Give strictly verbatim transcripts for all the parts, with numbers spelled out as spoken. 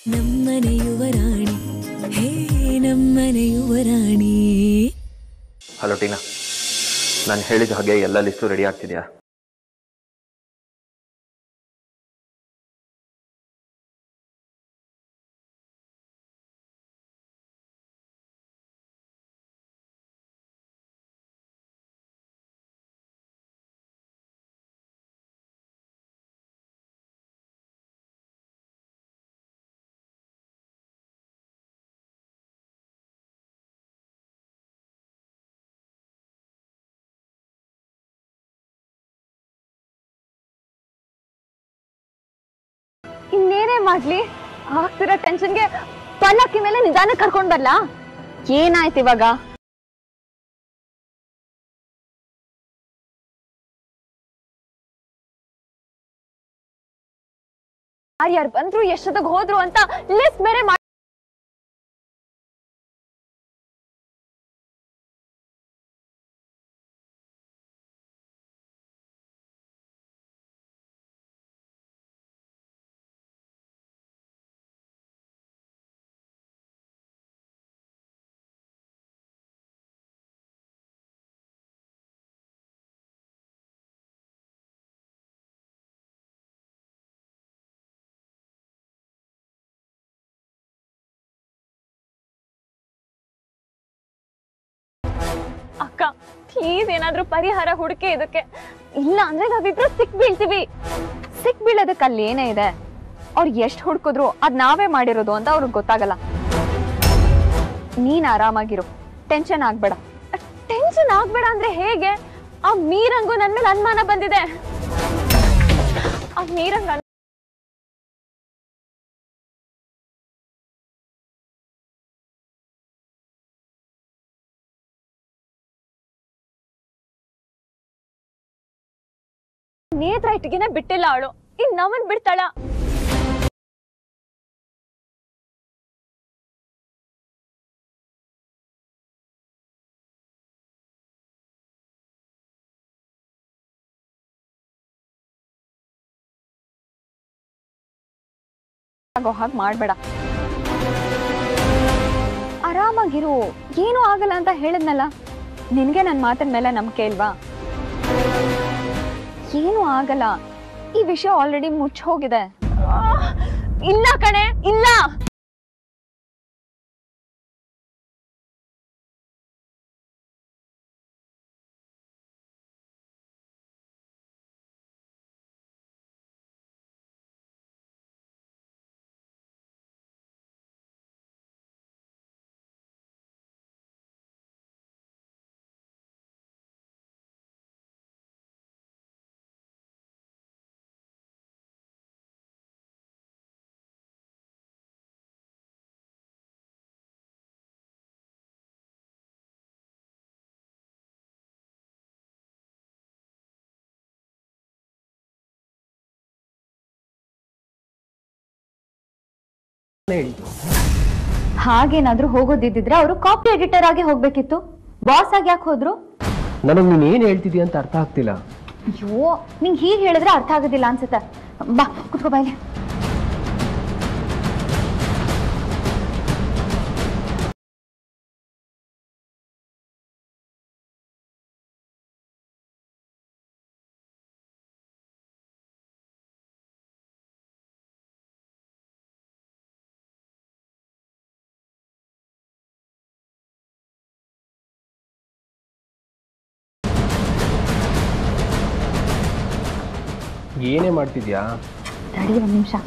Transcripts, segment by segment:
ನಮ್ಮನೆ ಯುವರಾಣಿ ಹೇ ನಮ್ಮನೆ ಯುವರಾಣಿ. ಹಲೋ ಟೀನಾ, ನಾನು ಹೇಳಿದ ಹಾಗೆ ಎಲ್ಲ ಲಿಸ್ಟು ರೆಡಿ ಆಗ್ತಿದೆಯಾ? ಇನ್ನೇನೇ ಮಾಡ್ಲಿ, ಆಗ್ತಿರೋ ಟೆನ್ಷನ್ಗೆ ಪಲ್ಲಕ್ಕಿ ಮೇಲೆ ನಿಧಾನ ಕರ್ಕೊಂಡ್ ಬರ್ಲಾ? ಏನಾಯ್ತು ಇವಾಗ? ಯಾರ್ಯಾರು ಬಂದ್ರು ಎಷ್ಟೊತ್ತಿಗೆ ಹೋದ್ರು ಅಂತ ಲಿಸ್ಟ್ ಬೇರೆ ಮಾಡಿ ಅಕ್ಕ ಪ್ಲೀಸ್ ಏನಾದ್ರೂ ಪರಿಹಾರ ಹುಡುಕಿ ಇದಕ್ಕೆ, ಇಲ್ಲ ಅಂದ್ರೆ ನಾವಿಬ್ರು ಸಿಕ್ ಬೀಳ್ತೀವಿ. ಸಿಕ್ ಬೀಳೋದಕ್ಕೆ ಅಲ್ಲಿ ಏನೇ ಇದೆ, ಅವ್ರು ಎಷ್ಟ್ ಹುಡ್ಕಿದ್ರು ಅದ್ ನಾವೇ ಮಾಡಿರೋದು ಅಂತ ಅವ್ರಿಗೆ ಗೊತ್ತಾಗಲ್ಲ. ನೀನ್ ಆರಾಮಾಗಿರು, ಟೆನ್ಷನ್ ಆಗ್ಬೇಡ. ಟೆನ್ಷನ್ ಆಗ್ಬೇಡ ಅಂದ್ರೆ ಹೇಗೆ? ಆ ಮೀರಂಗು ನನ್ ಮೇಲೆ ಅನುಮಾನ ಬಂದಿದೆ. ಆ ಮೀರಂಗ ನೇತ್ರ ಇಟ್ಟಿಗೆನೆ ಬಿಟ್ಟಿಲ್ಲ ಅವಳು, ಇನ್ ನಮ್ಮನ್ ಬಿಡ್ತಾಳ? ಹಾಗೆ ಮಾಡ್ಬೇಡ, ಆರಾಮಾಗಿರು, ಏನು ಆಗಲ್ಲ ಅಂತ ಹೇಳಿದ್ನಲ್ಲ. ನಿನ್ಗೆ ನನ್ ಮಾತಿನ ಮೇಲೆ ನಂಬಿಕೆ ಇಲ್ವಾ? ಏನು ಆಗಲ್ಲ, ಈ ವಿಷಯ ಆಲ್ರೆಡಿ ಮುಚ್ಚ ಹೋಗಿದೆ. ಇಲ್ಲ ಕಣೆ, ಇಲ್ಲ. ಹಾಗೇನಾದ್ರೂ ಹೋಗೋದಿದ್ರೆ ಅವರು ಕಾಪಿ ಎಡಿಟರ್ ಆಗಿ ಹೋಗ್ಬೇಕಿತ್ತು, ಬಾಸ್ ಆಗಿ ಯಾಕೆ ಹೋದ್ರು? ನನಗೆ ನೀನ್ ಏನ್ ಹೇಳ್ತಿದ್ಯಾ ಅಂತ ಅರ್ಥ ಆಗ್ತಿಲ್ಲ. ಅಯ್ಯೋ, ನಿಂಗೆ ಹೀಗೆ ಹೇಳಿದ್ರೆ ಅರ್ಥ ಆಗೋದಿಲ್ಲ ಅನ್ಸುತ್ತೆ. ಬಾ ಕುತ್ಕೋ ಬಾಯ್ಲೆ. ಏನೇ ಮಾಡ್ತಿದ್ಯಾ? ತಡಿ ಒಂದ್ ನಿಮಿಷ.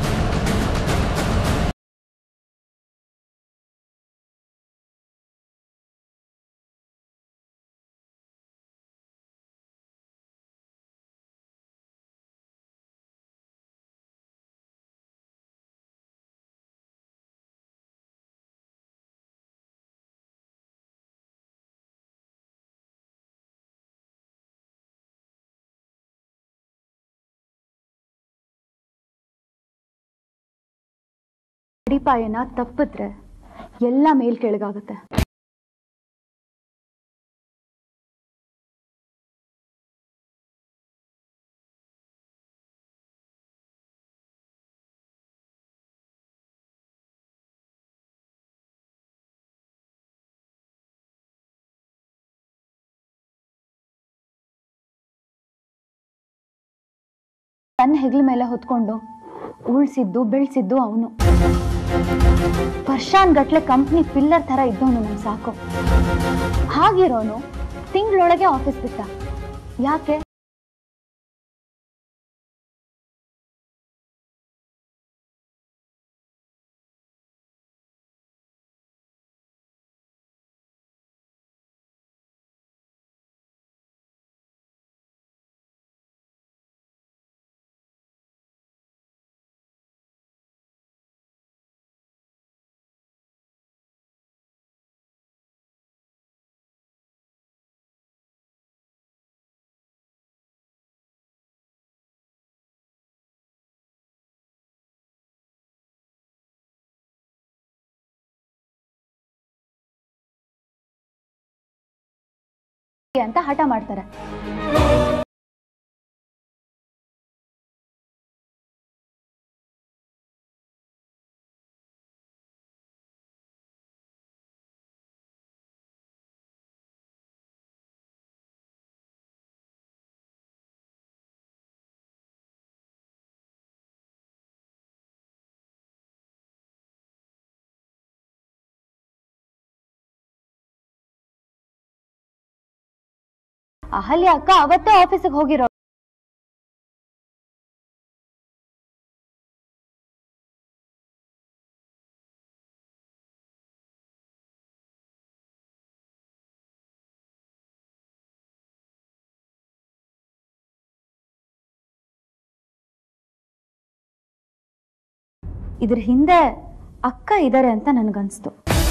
ಅಡಿಪಾಯನ ತಪ್ಪಿದ್ರೆ ಎಲ್ಲ ಮೇಲ್ ಕೆಳಗಾಗುತ್ತೆ. ನನ್ನ ಹೆಗಲ ಮೇಲೆ ಹೊತ್ಕೊಂಡು ಉಳ್ಸಿದ್ದು ಬೆಳೆಸಿದ್ದು ಅವನು. ವರ್ಷಾನ್ ಗಟ್ಲೆ ಕಂಪ್ನಿ ಪಿಲ್ಲರ್ ತರ ಇದ್ದವನು ನಮ್ ಸಾಕು. ಹಾಗಿರೋನು ತಿಂಗಳೊಳಗೆ ಆಫೀಸ್ ಬಿಟ್ಟ. ಯಾಕೆ? ಅಂತ ಹಠ ಮಾಡ್ತಾರೆ. ಅಹಲ್ಯ ಅಕ್ಕ ಅವತ್ತೇ ಆಫೀಸಿಗೆ ಹೋಗಿರೋ. ಇದ್ರ ಹಿಂದೆ ಅಕ್ಕ ಇದ್ದಾರೆ ಅಂತ ನನ್ಗನ್ಸ್ತು.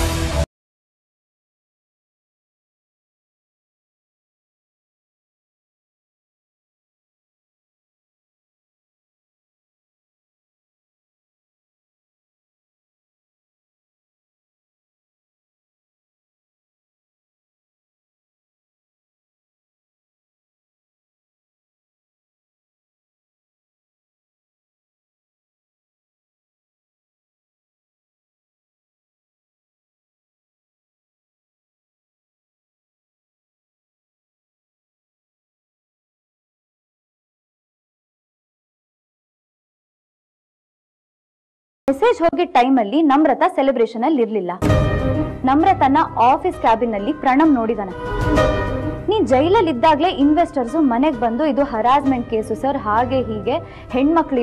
ಮೆಸೇಜ್ ಹೋಗಿದ್ದ ಟೈಮಲ್ಲಿ ನಮ್ರತ ಸೆಲೆಬ್ರೇಷನ್ ಅಲ್ಲಿ ಇರ್ಲಿಲ್ಲ. ನಮ್ರತನ ಆಫೀಸ್ ಕ್ಯಾಬಿನ್ ಅಲ್ಲಿ ಪ್ರಣಮ್ ನೋಡಿದಾನೆ. ನೀನ್ ಜೈಲಲ್ಲಿ ಇದ್ದಾಗ್ಲೇ ಇನ್ವೆಸ್ಟರ್ಸ್ ಮನೆಗೆ ಬಂದು ಇದು ಹರಾಸ್ಮೆಂಟ್ ಕೇಸು ಸರ್, ಹಾಗೆ ಹೀಗೆ ಹೆಣ್ಮಕ್ಳು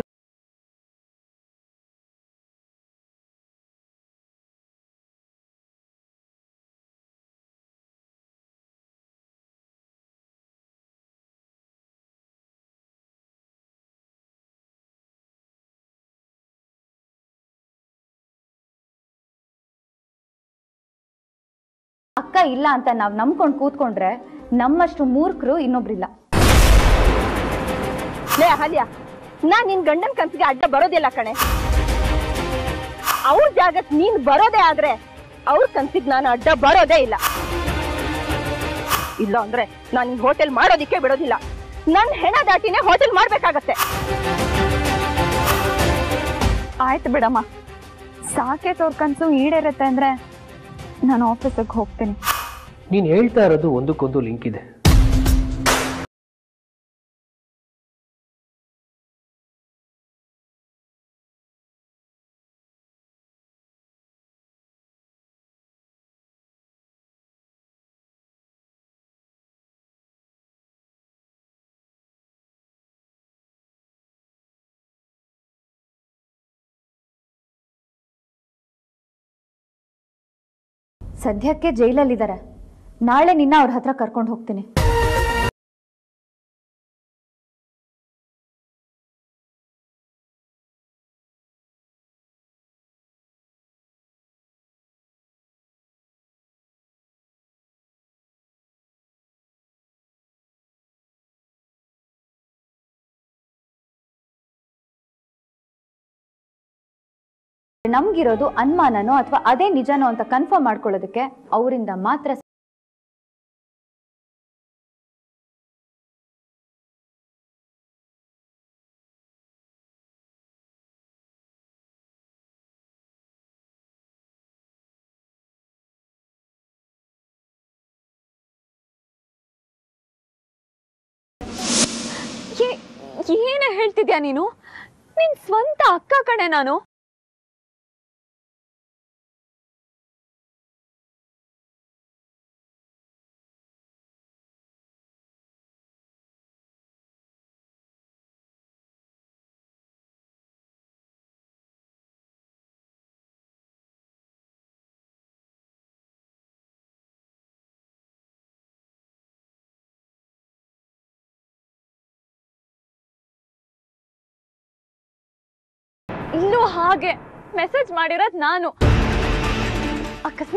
ಅಕ್ಕ ಇಲ್ಲ ಅಂತ ನಾವ್ ನಂಬ್ಕೊಂಡ್ ಕೂತ್ಕೊಂಡ್ರೆ ನಮ್ಮಷ್ಟು ಮೂರ್ಖರು ಇನ್ನೊಬ್ರಿಲ್ಲ. ಲೇ ಅಹಲ್ಯ, ನಾನ್ ನಿನ್ ಗಂಡನ್ ಕನ್ಸಿಗೆ ಅಡ್ಡ ಬರೋದಿಲ್ಲ ಕಣೆ. ಅವ್ರ ಜಾಗಕ್ ನೀನ್ ಬರೋದೇ ಆದ್ರೆ ಅವ್ರ ಕನ್ಸಿಗೆ ನಾನು ಅಡ್ಡ ಬರೋದೇ ಇಲ್ಲ. ಇಲ್ಲ ಅಂದ್ರೆ ನಾನ್ ನಿನ್ ಹೋಟೆಲ್ ಮಾಡೋದಿಕ್ಕೆ ಬಿಡೋದಿಲ್ಲ. ನನ್ ಹೆಣ ದಾಟಿನೇ ಹೋಟೆಲ್ ಮಾಡ್ಬೇಕಾಗತ್ತೆ. ಆಯ್ತು ಬಿಡಮ್ಮ, ಸಾಕೆ ತೋರ್ ಕನ್ಸು ಈಡೇರತ್ತೆ ಅಂದ್ರೆ ನಾನು ಆಫೀಸಿಗೆ ಹೋಗ್ತೀನಿ. ನೀನ್ ಹೇಳ್ತಾ ಇರೋದು ಒಂದಕ್ಕೊಂದು ಲಿಂಕ್ ಇದೆ. ಸದ್ಯಕ್ಕೆ ಜೈಲಲ್ಲಿದ್ದಾರೆ. ನಾಳೆ ನಿನ್ನ ಅವ್ರ ಹತ್ರ ಕರ್ಕೊಂಡು ಹೋಗ್ತೀನಿ. ನಮ್ಗಿರೋದು ಅನುಮಾನನೋ ಅಥವಾ ಅದೇ ನಿಜನೋ ಅಂತ ಕನ್ಫರ್ಮ್ ಮಾಡ್ಕೊಳ್ಳೋದಕ್ಕೆ ಅವರಿಂದ ಮಾತ್ರ. ಏನೇ ಹೇಳ್ತಿದ್ಯಾ ನೀನು? ನಿನ್ ಸ್ವಂತ ಅಕ್ಕ ಕಣೆ ನಾನು. ಇಲ್ಲೂ ಹಾಗೆ ಮೆಸೇಜ್ ಮಾಡಿರೋದ್ ನಾನು. ಅಕಸ್ಮಾತ್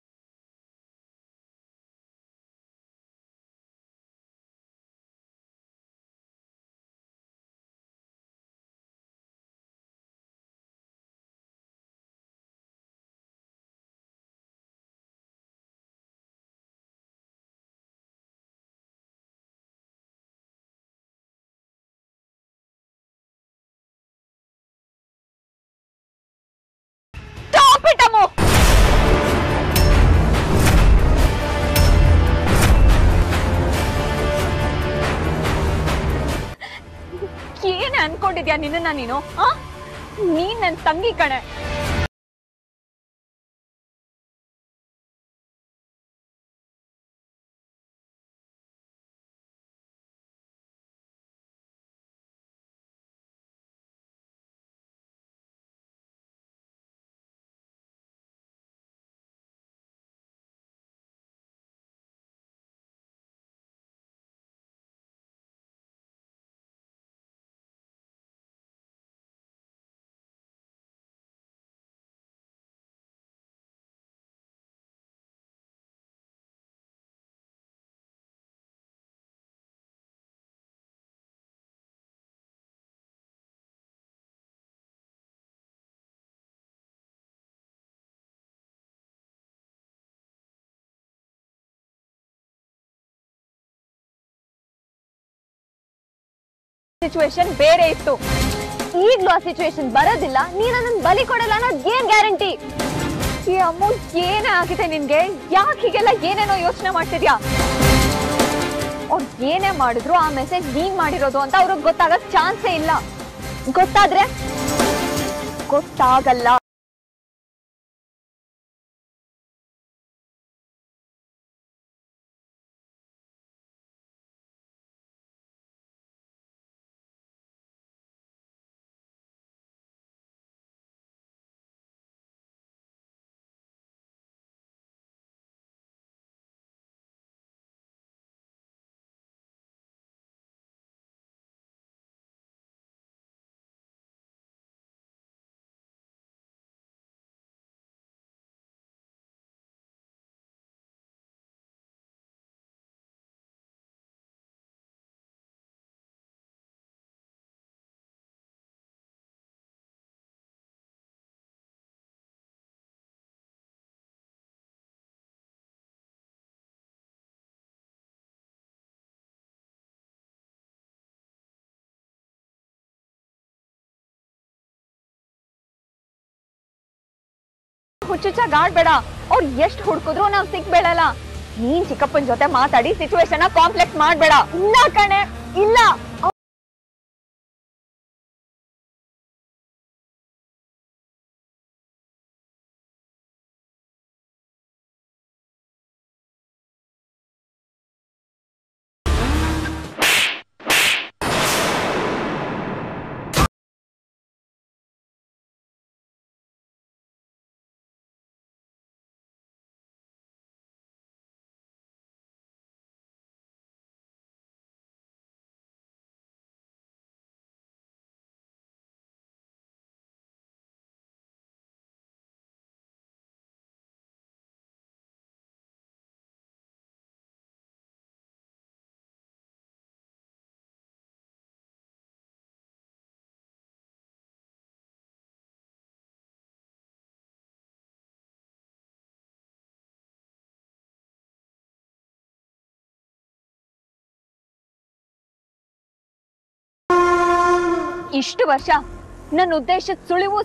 ಏನೇ ಅನ್ಕೊಂಡಿದ್ಯಾ ನಿನ್ನ ನೀನು? ಆ ನೀನ್ ನನ್ ತಂಗಿ ಕಣೆ. ಸಿಚುವೇಶನ್ ಬೇರೆ ಇತ್ತು. ಈಗ್ಲೂ ಆ ಸಿಚುವೇಶನ್ ಬರೋದಿಲ್ಲ. ನೀನ್ ನನ್ನ ಬಲಿ ಕೊಡಲ್ಲ ಅನ್ನೋದು ಏನ್ ಗ್ಯಾರಂಟಿ? ಈ ಅಮ್ಮು ಏನೇ ಆಗಿದೆ ನಿನ್ಗೆ? ಯಾಕೆ ಹೀಗೆಲ್ಲ ಏನೇನೋ ಯೋಚನೆ ಮಾಡ್ತಿದ್ಯಾ? ಅವ್ರು ಏನೇ ಮಾಡಿದ್ರು ಆ ಮೆಸೇಜ್ ನೀನ್ ಮಾಡಿರೋದು ಅಂತ ಅವ್ರಿಗೆ ಗೊತ್ತಾಗಕ್ ಚಾನ್ಸೇ ಇಲ್ಲ. ಗೊತ್ತಾದ್ರೆ ಗೊತ್ತಾಗಲ್ಲ. ಹುಚ್ಚುಚ್ಚಾಗಿ ಆಡ್ಬೇಡ. ಅವ್ರು ಎಷ್ಟು ಹುಡುಕಿದ್ರು ನಾವ್ ಸಿಕ್ಬೇಡಲ್ಲ. ನೀನ್ ಚಿಕ್ಕಪ್ಪನ ಜೊತೆ ಮಾತಾಡಿ ಸಿಚುವೇಶನ್ ಕಾಂಪ್ಲೆಕ್ಸ್ ಮಾಡ್ಬೇಡ. ಇಲ್ಲ ಕಣೆ, ಇಲ್ಲ. ಇಷ್ಟು ವರ್ಷ ನನ್ನ ಉದ್ದೇಶದ ಸುಳಿವು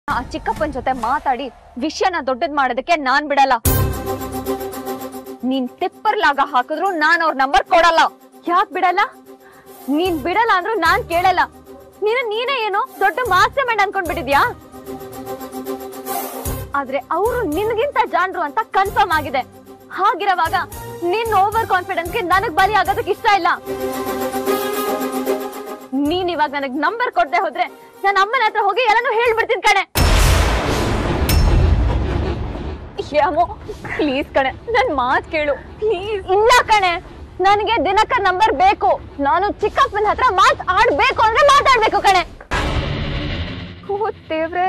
ಆ ಚಿಕ್ಕಪ್ಪನ ಜೊತೆ ಮಾತಾಡಿ ವಿಷಯನ ದೊಡ್ಡದ್ ಮಾಡೋದಕ್ಕೆ ನಾನ್ ಬಿಡಲ್ಲ. ನೀನ್ ಟಿಪ್ಪರ್ಲಾಗ ಹಾಕಿದ್ರು ನಾನ್ ಅವ್ರ ನಂಬರ್ ಕೊಡಲ್ಲ. ಯಾಕ್ ಬಿಡಲ್ಲ? ನೀನ್ ಬಿಡಲ್ಲ ಅಂದ್ರೂ ನಾನ್ ಕೇಳಲ್ಲ. ನೀನು ನೀನೇ ಏನೋ ದೊಡ್ಡ ಮಾಸ್ಟರ್ ಮೈಂಡ್ ಅನ್ಕೊಂಡ್ಬಿಟ್ಟಿದ್ಯಾ? ಆದ್ರೆ ಅವರು ನಿನ್ಗಿಂತ ಜಾಣರು ಅಂತ ಕನ್ಫರ್ಮ್ ಆಗಿದೆ. ಹಾಗಿರುವಾಗ ನಿನ್ ಓವರ್ ಕಾನ್ಫಿಡೆನ್ಸ್ಗೆ ನನಗ್ ಬಲಿ ಆಗೋದಕ್ಕೆ ಇಷ್ಟ ಇಲ್ಲ. ನೀನ್ ಇವಾಗ ನನಗ್ ನಂಬರ್ ಕೊಡದೆ ಹೋದ್ರೆ ನನ್ನ ಅಮ್ಮನ ಹತ್ರ ಹೋಗಿ ಎಲ್ಲಾನು ಹೇಳ್ಬಿಡ್ತೀನಿ ಕಣೆ. ಯಾಮೋ ಪ್ಲೀಸ್ ಕಣೆ, ನನ್ ಮಾತ್ ಕೇಳು ಪ್ಲೀಸ್. ಇಲ್ಲ ಕಣೆ, ನನಗೆ ದಿನಕ್ಕ ನಂಬರ್ ಬೇಕು. ನಾನು ಚಿಕ್ಕಪ್ಪನ ಹತ್ರ ಮಾತ್ ಆಡ್ಬೇಕು ಅಂದ್ರೆ ಮಾತಾಡ್ಬೇಕು ಕಣೆ. ಓ ದೇವ್ರೆ,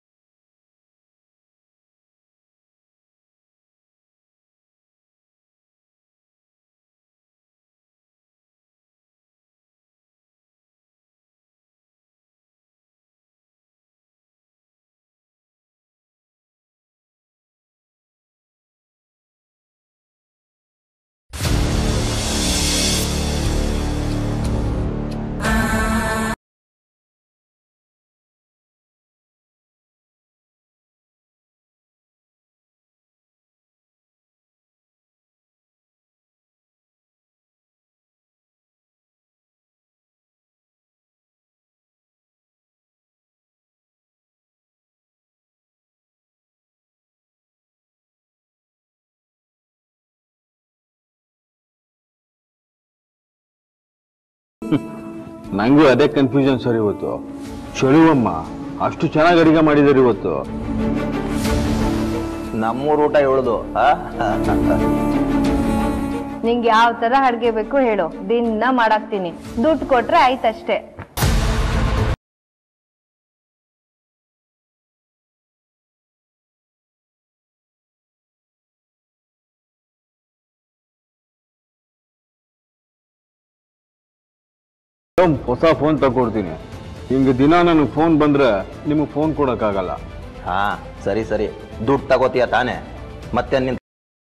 ನಂಗೂ ಅದೇ ಕನ್ಫ್ಯೂಷನ್ ಸರ್. ಇವತ್ತು ಚಳುವಮ್ಮ ಅಷ್ಟು ಚೆನ್ನಾಗಿ ಅಡಿಗೆ ಮಾಡಿದಾರೆ ಇವತ್ತು. ನಮ್ಮೂರು ಊಟ ಹೇಳುದು. ನಿಂಗೆ ಯಾವ ತರ ಅಡ್ಗೆ ಬೇಕು ಹೇಳು, ದಿನ ಮಾಡಾಕ್ತೀನಿ. ದುಡ್ಡು ಕೊಟ್ರೆ ಆಯ್ತಷ್ಟೇ. ಹೊಸ ಫೋನ್ ತಗೊಡ್ತೀನಿ. ಹಿಂಗೆ ದಿನ ನನಗೆ ಫೋನ್ ಬಂದ್ರೆ ನಿಮಗೆ ಫೋನ್ ಕೊಡೋಕ್ಕಾಗಲ್ಲ. ಹಾ ಸರಿ ಸರಿ, ದುಡ್ಡು ತಗೋತೀಯ ತಾನೆ? ಮತ್ತೆ ನಿನ್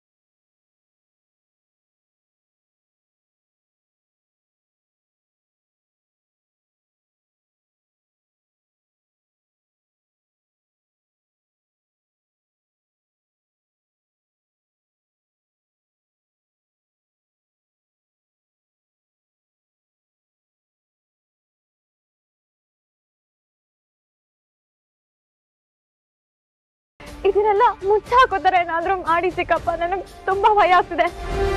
ಇದನ್ನೆಲ್ಲ ಮುಚ್ಚಾಕೋತಾರೆ ಏನಾದ್ರೂ ಮಾಡಿ ಚಿಕ್ಕಪ್ಪ. ನನಗ್ ತುಂಬಾ ಭಯ ಆಗ್ತಿದೆ.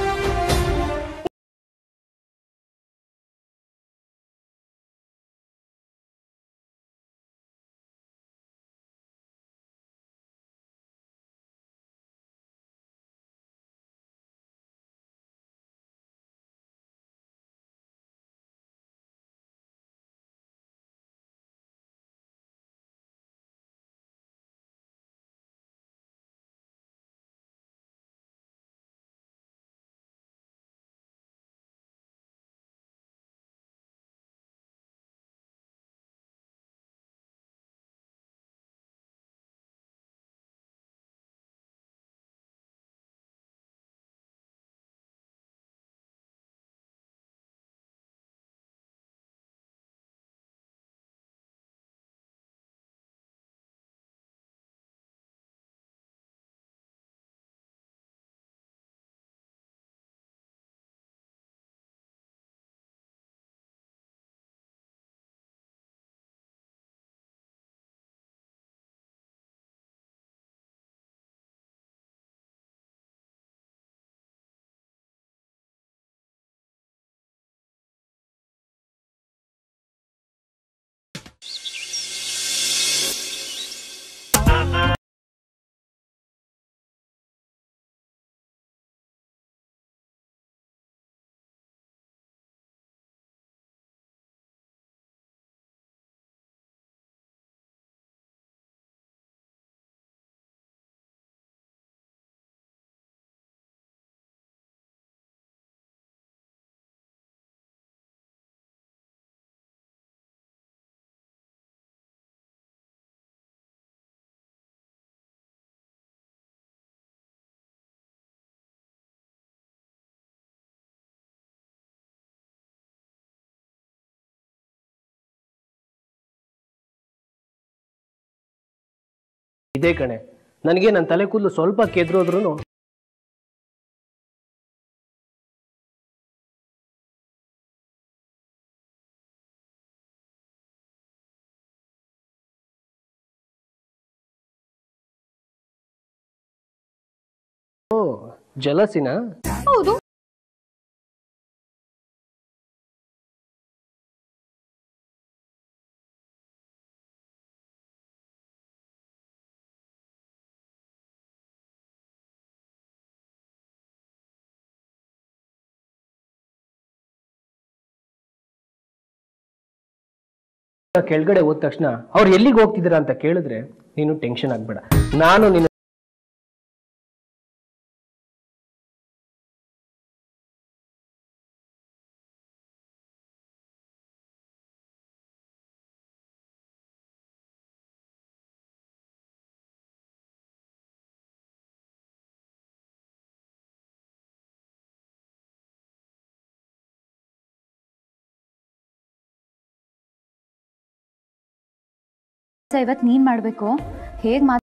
ಇದೇ ಕಣೆ, ನನಗೆ ನನ್ನ ತಲೆ ಕೂದಲು ಸ್ವಲ್ಪ ಕೆದ್ರೋದ್ರೂ ಓ ಜಲಸಿನ. ಹೌದು. ಕೆಳಗಡೆ ಹೋದ ತಕ್ಷಣ ಅವ್ರು ಎಲ್ಲಿಗೆ ಹೋಗ್ತಿದ್ದೀರಾ ಅಂತ ಕೇಳಿದ್ರೆ ನೀನು ಟೆನ್ಷನ್ ಆಗ್ಬೇಡ. ನಾನು ನಿನ್ನ ಇವತ್ತು ನೀನ್ ಮಾಡ್ಬೇಕು. ಹೇಗ್